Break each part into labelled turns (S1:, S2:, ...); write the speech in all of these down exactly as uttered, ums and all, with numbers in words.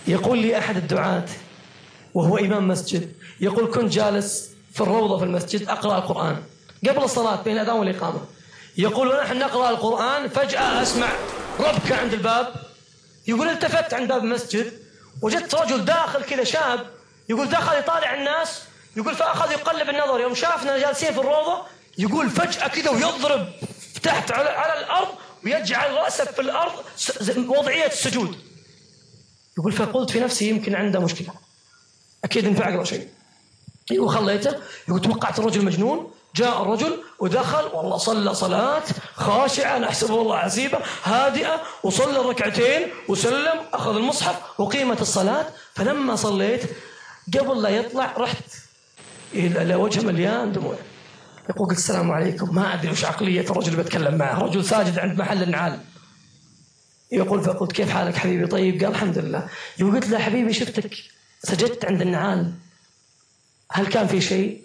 S1: يقول لي أحد الدعاة وهو إمام مسجد، يقول كنت جالس في الروضة في المسجد أقرأ القرآن قبل الصلاة بين الأذان والإقامة، يقول ونحن نقرأ القرآن فجأة أسمع ربكة عند الباب. يقول التفت عند باب المسجد وجدت رجل داخل كذا شاب، يقول دخل يطالع الناس، يقول فأخذ يقلب النظر، يوم شافنا جالسين في الروضة يقول فجأة كذا ويضرب تحت على, على الأرض ويجعل رأسه في الأرض وضعية السجود. يقول فقلت في نفسي يمكن عنده مشكلة، أكيد انفعل له شيء. يقول خليته، يقول توقعت الرجل مجنون. جاء الرجل ودخل والله صلى صلاة خاشعة نحسبه والله عزيبة هادئة، وصلى الركعتين وسلم أخذ المصحف وقيمة الصلاة. فلما صليت قبل لا يطلع رحت إلى وجه مليان دموع. يقول قلت السلام عليكم، ما أدري وش عقلية الرجل اللي بتكلم معه، رجل ساجد عند محل النعال. يقول فقلت كيف حالك حبيبي؟ طيب. قال الحمد لله. يقول قلت له حبيبي شفتك سجدت عند النعال، هل كان في شيء؟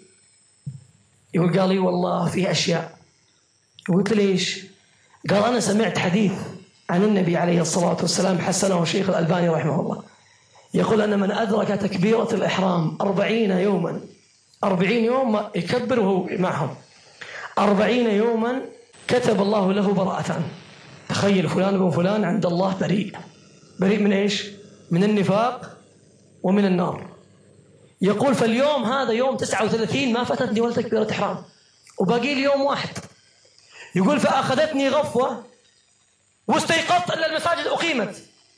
S1: يقول قال لي والله فيه أشياء. قلت ليش؟ قال أنا سمعت حديث عن النبي عليه الصلاة والسلام حسنه الشيخ الألباني رحمه الله، يقول أن من أدرك تكبيرة الإحرام أربعين يوما، أربعين يوم يكبر وهو معهم، أربعين يوما كتب الله له براءتان. تخيل فلان ابن فلان عند الله بريء، بريء من إيش؟ من النفاق ومن النار. يقول فاليوم هذا يوم تسعة وثلاثين ما فاتتني ولا تكبيرة إحرام وباقي لي يوم واحد. يقول فأخذتني غفوة واستيقظت أن المساجد أقيمت.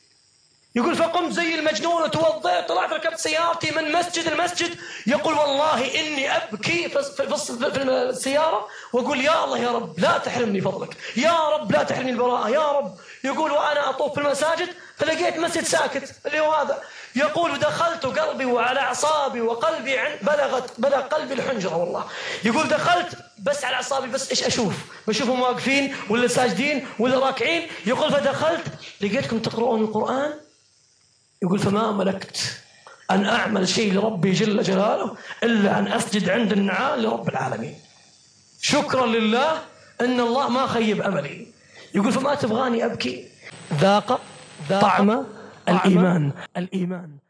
S1: يقول فقمت زي المجنون وتوضأت طلعت ركبت سيارتي من مسجد المسجد. يقول والله إني أبكي في السيارة وأقول يا الله يا رب لا تحرمني فضلك، يا رب لا تحرمني البراءة يا رب. يقول وأنا أطوف في المساجد فلقيت مسجد ساكت اللي هو هذا. يقول ودخلت قلبي وعلى أعصابي وقلبي عند بلغت بلغ قلبي الحنجرة والله. يقول دخلت بس على أعصابي بس إيش أشوف؟ بشوفهم واقفين ولا ساجدين ولا راكعين. يقول فدخلت لقيتكم تقرؤون القرآن. يقول فما ملكت أن أعمل شيء لربي جل جلاله إلا أن أسجد عند النعال لرب العالمين، شكرا لله أن الله ما خيب أملي. يقول فما تبغاني أبكي؟ ذاق طعم الإيمان الإيمان